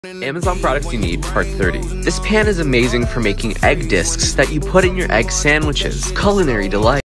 Amazon products you need, part 30. This pan is amazing for making egg discs that you put in your egg sandwiches. Culinary delight.